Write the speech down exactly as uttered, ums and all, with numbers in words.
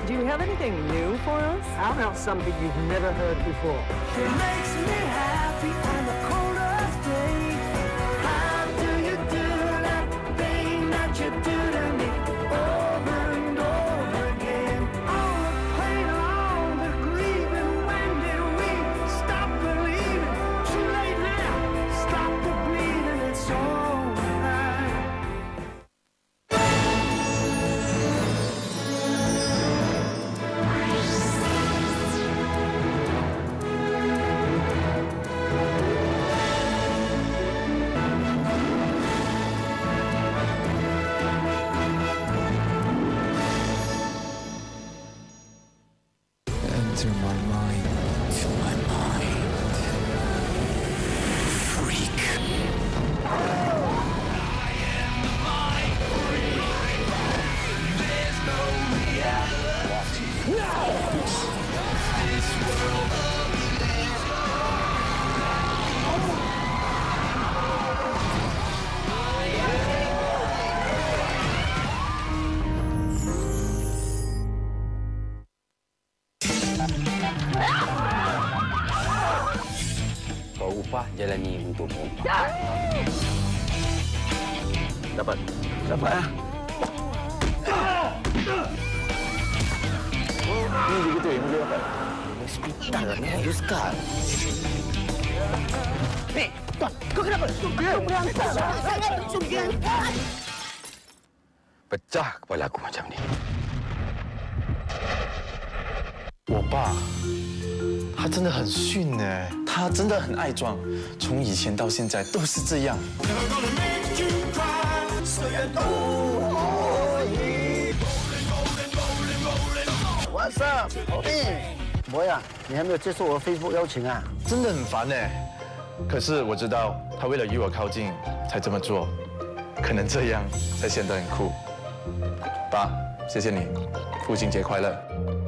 Do you have anything new for us? How about something you've never heard before? It makes me happy on the coldest day. How do you do that thing that you do to me over and over again? All the pain, all the grieving, when did we stop believing? Too late now, stop the bleeding, it's all right. Kau upah jalani untukmu. Dapat. Dapat ah. Ini begitu yang boleh dapat. Hospital ni, Yuskal. Hei, tuan, kau kenapa? Kau berantak. Sangat sungguh. Pecah kepala aku macam ni. 我爸，他真的很逊哎，他真的很爱装，从以前到现在都是这样。 What's up？ 哎，博呀，你还没有接受我的 Facebook 邀请啊？ 真的很烦哎，可是我知道他为了与我靠近才这么做，可能这样才显得很酷。爸，谢谢你，父亲节快乐。